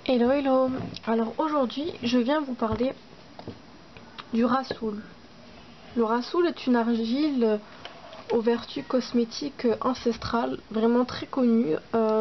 Hello hello. Alors aujourd'hui je viens vous parler du rassoul. Le rassoul est une argile aux vertus cosmétiques ancestrales vraiment très connue.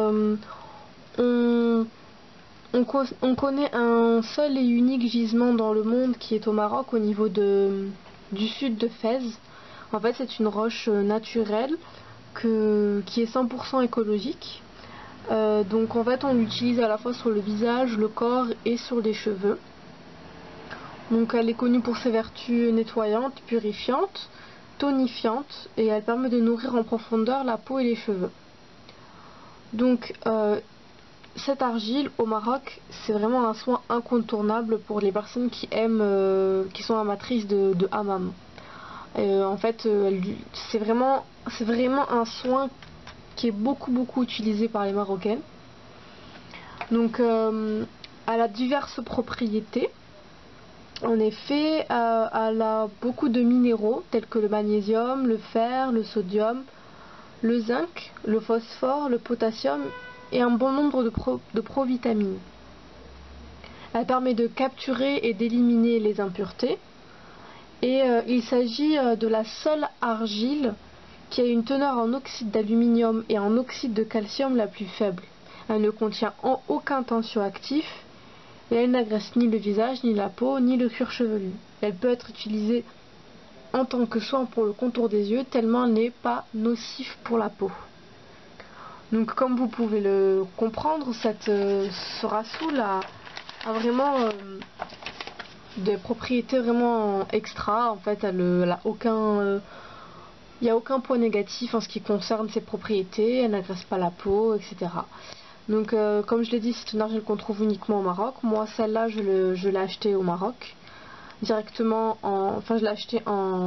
On connaît un seul et unique gisement dans le monde qui est au Maroc, au niveau du sud de Fès. En fait c'est une roche naturelle qui est 100% écologique. Donc en fait on l'utilise à la fois sur le visage, le corps et sur les cheveux. Donc elle est connue pour ses vertus nettoyantes, purifiantes, tonifiantes, et elle permet de nourrir en profondeur la peau et les cheveux. Donc cette argile au Maroc, c'est vraiment un soin incontournable pour les personnes qui aiment, qui sont amatrices de hammam. En fait c'est vraiment un soin qui est beaucoup utilisé par les Marocaines. Donc elle a diverses propriétés. En effet, elle a beaucoup de minéraux tels que le magnésium, le fer, le sodium, le zinc, le phosphore, le potassium et un bon nombre de provitamines. Elle permet de capturer et d'éliminer les impuretés. Et il s'agit de la seule argile qui a une teneur en oxyde d'aluminium et en oxyde de calcium la plus faible. Elle ne contient aucun tensioactif et elle n'agresse ni le visage, ni la peau, ni le cuir chevelu. Elle peut être utilisée en tant que soin pour le contour des yeux, tellement elle n'est pas nocif pour la peau. Donc comme vous pouvez le comprendre, ce rassoul a vraiment des propriétés vraiment extra. En fait, elle a aucun... il n'y a aucun point négatif en ce qui concerne ses propriétés, elle n'agresse pas la peau, etc. Donc comme je l'ai dit, c'est une argile qu'on trouve uniquement au Maroc. Moi celle-là je l'ai achetée au Maroc directement enfin je l'ai achetée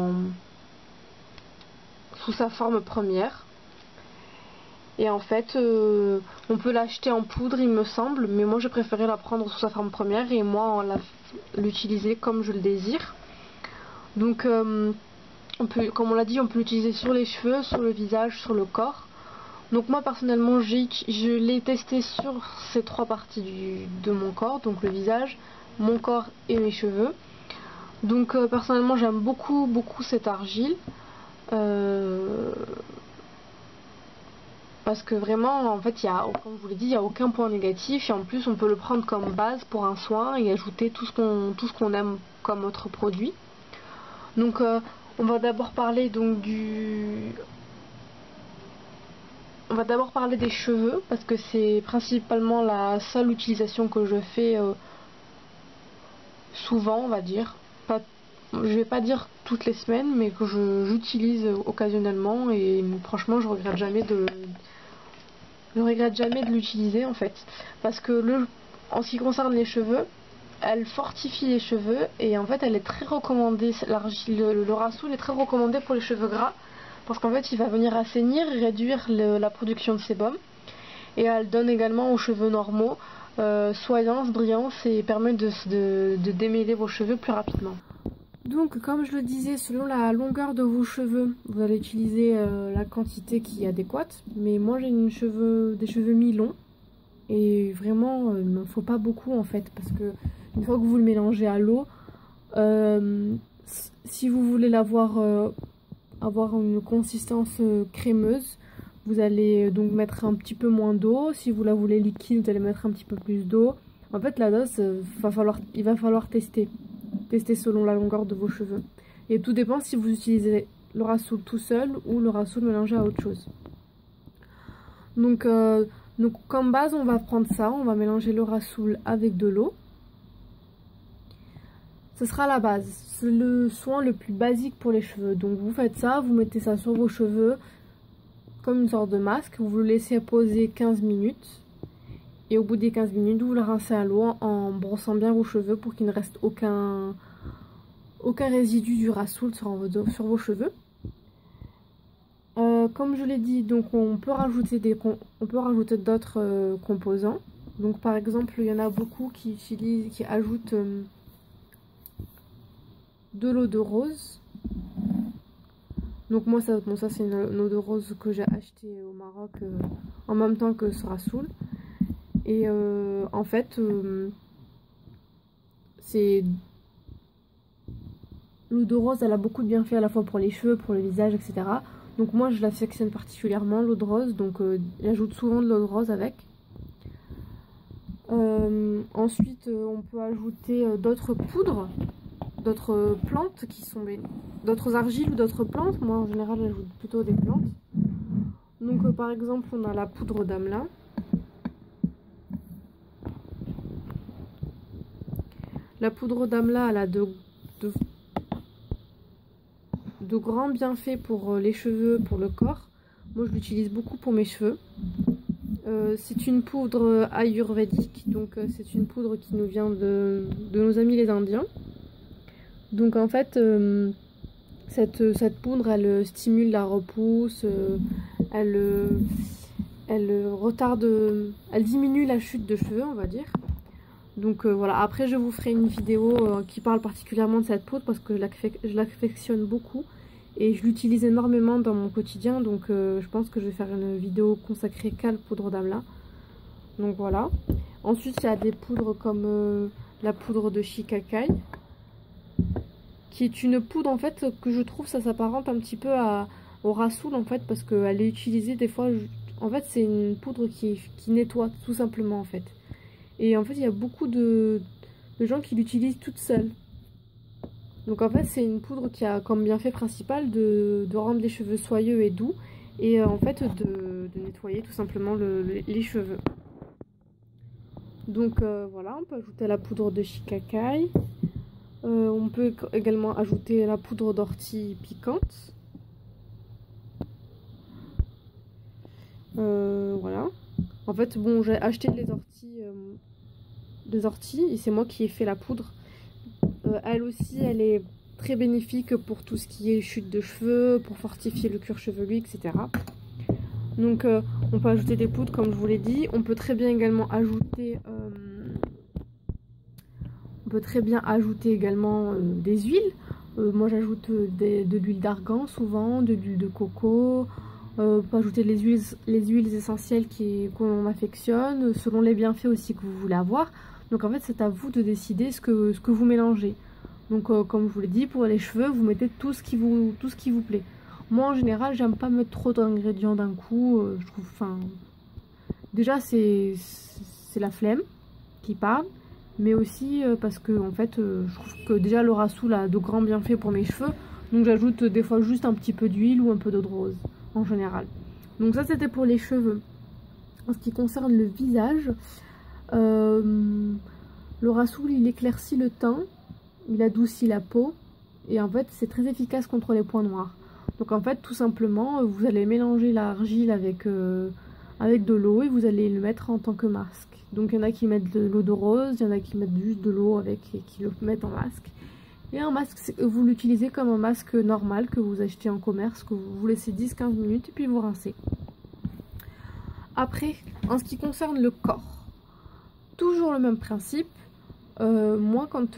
sous sa forme première. Et en fait on peut l'acheter en poudre il me semble, mais moi j'ai préféré la prendre sous sa forme première et moi l'utiliser comme je le désire. Donc comme on l'a dit, on peut l'utiliser sur les cheveux, sur le visage, sur le corps. Donc moi personnellement je l'ai testé sur ces trois parties de mon corps, donc le visage, mon corps et mes cheveux. Donc personnellement j'aime beaucoup cette argile parce que vraiment en fait comme je vous l'ai dit, il n'y a aucun point négatif et en plus on peut le prendre comme base pour un soin et ajouter tout ce qu'on aime comme autre produit. Donc on va d'abord parler on va d'abord parler des cheveux parce que c'est principalement la seule utilisation que je fais souvent, on va dire. Je vais pas dire toutes les semaines, mais que j'utilise occasionnellement et franchement je regrette jamais de l'utiliser en fait. Parce que en ce qui concerne les cheveux, elle fortifie les cheveux et en fait elle est très recommandée, le rassoul est très recommandé pour les cheveux gras. Parce qu'en fait il va venir assainir et réduire la production de sébum. Et elle donne également aux cheveux normaux soyance, brillance et permet de démêler vos cheveux plus rapidement. Donc comme je le disais, selon la longueur de vos cheveux, vous allez utiliser la quantité qui est adéquate. Mais moi j'ai des cheveux mi-longs. Et vraiment il ne faut pas beaucoup en fait. Parce que une fois que vous le mélangez à l'eau, si vous voulez avoir une consistance crémeuse, vous allez donc mettre un petit peu moins d'eau. Si vous la voulez liquide, vous allez mettre un petit peu plus d'eau. En fait la dose, il va falloir tester selon la longueur de vos cheveux. Et tout dépend si vous utilisez le rassoul tout seul ou le rassoul mélangé à autre chose. Donc comme base on va prendre ça, on va mélanger le rassoul avec de l'eau. Ce sera la base, c'est le soin le plus basique pour les cheveux. Donc vous faites ça, vous mettez ça sur vos cheveux comme une sorte de masque, vous le laissez poser 15 minutes. Et au bout des 15 minutes, vous le rincez à l'eau en brossant bien vos cheveux pour qu'il ne reste aucun résidu du rassoul sur vos cheveux. Comme je l'ai dit, donc on peut rajouter d'autres composants. Donc par exemple, il y en a beaucoup qui ajoutent de l'eau de rose. Donc moi ça c'est une eau de rose que j'ai achetée au Maroc en même temps que ce rassoul. Et en fait, c'est... L'eau de rose, elle a beaucoup de bienfaits à la fois pour les cheveux, pour le visage, etc. Donc moi, je l'affectionne particulièrement, l'eau de rose. Donc j'ajoute souvent de l'eau de rose avec. Ensuite, on peut ajouter d'autres poudres, d'autres plantes qui sont d'autres argiles ou d'autres plantes. Moi, en général, j'ajoute plutôt des plantes. Donc, par exemple, on a la poudre d'Amla. La poudre d'Amla, elle a de grands bienfaits pour les cheveux, pour le corps. Moi, je l'utilise beaucoup pour mes cheveux. C'est une poudre ayurvédique, donc c'est une poudre qui nous vient de nos amis les Indiens. Donc en fait, cette poudre, elle stimule la repousse, elle retarde, elle diminue la chute de cheveux, on va dire. Donc voilà, après je vous ferai une vidéo qui parle particulièrement de cette poudre parce que je l'affectionne beaucoup. Et je l'utilise énormément dans mon quotidien, donc je pense que je vais faire une vidéo consacrée qu'à la poudre d'Amla. Donc voilà. Ensuite, il y a des poudres comme la poudre de Shikakai, qui est une poudre en fait que je trouve ça s'apparente un petit peu au Rasoul en fait, parce qu'elle est utilisée des fois. En fait, c'est une poudre qui nettoie tout simplement en fait. Et en fait, il y a beaucoup de gens qui l'utilisent toute seule. Donc en fait c'est une poudre qui a comme bienfait principal de rendre les cheveux soyeux et doux et en fait de nettoyer tout simplement les cheveux. Donc voilà, on peut ajouter la poudre de Shikakai. On peut également ajouter la poudre d'ortie piquante. Voilà. En fait bon, j'ai acheté des orties et c'est moi qui ai fait la poudre. Elle aussi, elle est très bénéfique pour tout ce qui est chute de cheveux, pour fortifier le cuir chevelu, etc. Donc, on peut ajouter des poudres, comme je vous l'ai dit. On peut très bien également ajouter, des huiles. Moi, j'ajoute de l'huile d'argan souvent, de l'huile de coco. On peut ajouter les huiles essentielles qu'on affectionne, selon les bienfaits aussi que vous voulez avoir. Donc en fait, c'est à vous de décider ce que vous mélangez. Donc comme je vous l'ai dit, pour les cheveux, vous mettez tout ce qui vous plaît. Moi en général, j'aime pas mettre trop d'ingrédients d'un coup. Je trouve, enfin, déjà c'est la flemme qui parle, mais aussi parce que en fait, je trouve que déjà le Rasoul a de grands bienfaits pour mes cheveux. Donc j'ajoute des fois juste un petit peu d'huile ou un peu d'eau de rose en général. Donc ça c'était pour les cheveux. En ce qui concerne le visage, le Rasoul il éclaircit le teint, il adoucit la peau et en fait c'est très efficace contre les points noirs. Donc en fait tout simplement vous allez mélanger l'argile avec de l'eau et vous allez le mettre en tant que masque. Donc il y en a qui mettent de l'eau de rose, il y en a qui mettent juste de l'eau avec et qui le mettent en masque. Et un masque, vous l'utilisez comme un masque normal que vous achetez en commerce, que vous laissez 10-15 minutes et puis vous rincez. Après, en ce qui concerne le corps, toujours le même principe. Moi quand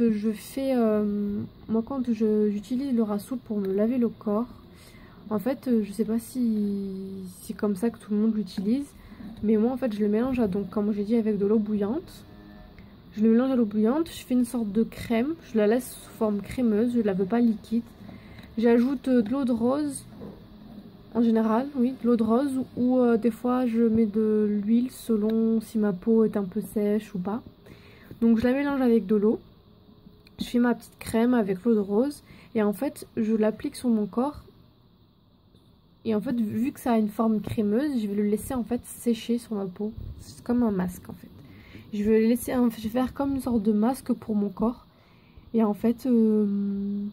j'utilise le Rasoul pour me laver le corps, en fait je sais pas si c'est comme ça que tout le monde l'utilise, mais moi en fait je le mélange donc comme j'ai dit avec de l'eau bouillante. Je le mélange à l'eau bouillante, je fais une sorte de crème, je la laisse sous forme crémeuse, je la veux pas liquide. J'ajoute de l'eau de rose, en général, oui, de l'eau de rose, ou des fois je mets de l'huile selon si ma peau est un peu sèche ou pas. Donc je la mélange avec de l'eau, je fais ma petite crème avec l'eau de rose, et en fait je l'applique sur mon corps. Et en fait, vu que ça a une forme crémeuse, je vais le laisser en fait sécher sur ma peau. C'est comme un masque en fait. Je vais faire comme une sorte de masque pour mon corps. Et en fait, je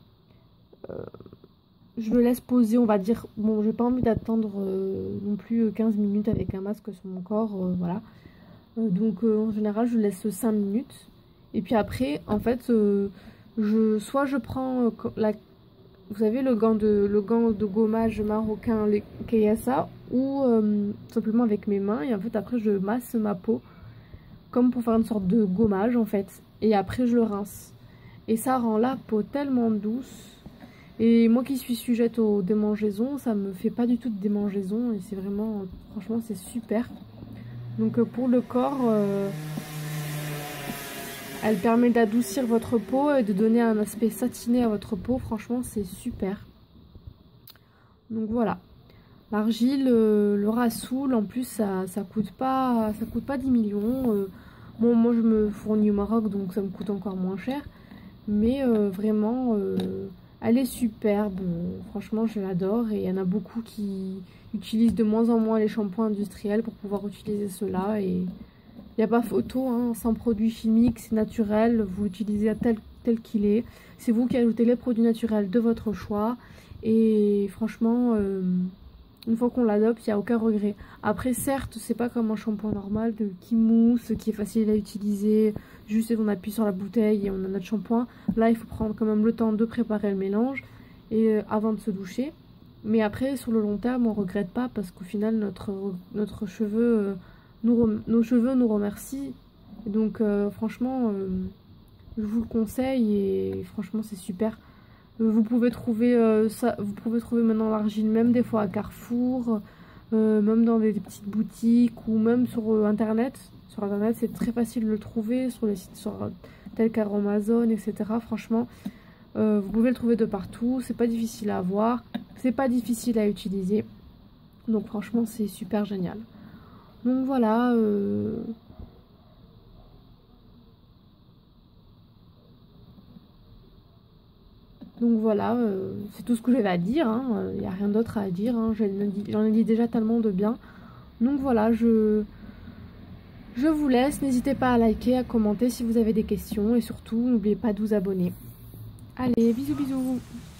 le laisse poser, on va dire. Bon, j'ai pas envie d'attendre non plus 15 minutes avec un masque sur mon corps, voilà. Donc en général, je laisse 5 minutes. Et puis après, en fait, soit je prends vous savez, le gant de gommage marocain, le Kayasa, ou simplement avec mes mains. Et en fait, après, je masse ma peau comme pour faire une sorte de gommage en fait, et après je le rince et ça rend la peau tellement douce. Et moi qui suis sujette aux démangeaisons, ça me fait pas du tout de démangeaisons et c'est vraiment, franchement c'est super. Donc pour le corps, elle permet d'adoucir votre peau et de donner un aspect satiné à votre peau. Franchement, c'est super. Donc voilà. L'argile, le rassoul, en plus, ça coûte pas 10 millions. Bon, moi, je me fournis au Maroc, donc ça me coûte encore moins cher. Mais vraiment, elle est superbe. Franchement, je l'adore. Et il y en a beaucoup qui utilisent de moins en moins les shampoings industriels pour pouvoir utiliser cela. Et il n'y a pas photo, hein, sans produits chimiques, c'est naturel. Vous l'utilisez tel qu'il est. C'est vous qui ajoutez les produits naturels de votre choix. Et franchement, une fois qu'on l'adopte, il n'y a aucun regret. Après, certes, c'est pas comme un shampoing normal qui mousse, qui est facile à utiliser. Juste, on appuie sur la bouteille et on a notre shampoing. Là, il faut prendre quand même le temps de préparer le mélange et avant de se doucher. Mais après, sur le long terme, on regrette pas parce qu'au final, notre cheveu, nos cheveux nous remercient. Et donc, franchement, je vous le conseille et franchement, c'est super. Vous pouvez trouver vous pouvez trouver maintenant l'argile même des fois à Carrefour, même dans des petites boutiques ou même sur internet. Sur internet, c'est très facile de le trouver sur les sites tels qu'Amazon, etc. Franchement, vous pouvez le trouver de partout. C'est pas difficile à avoir, c'est pas difficile à utiliser. Donc franchement, c'est super génial. Donc voilà. Donc voilà, c'est tout ce que j'avais à dire, il n'y a rien d'autre à dire, hein. J'en ai dit déjà tellement de bien. Donc voilà, je vous laisse, n'hésitez pas à liker, à commenter si vous avez des questions et surtout n'oubliez pas de vous abonner. Allez, bisous bisous.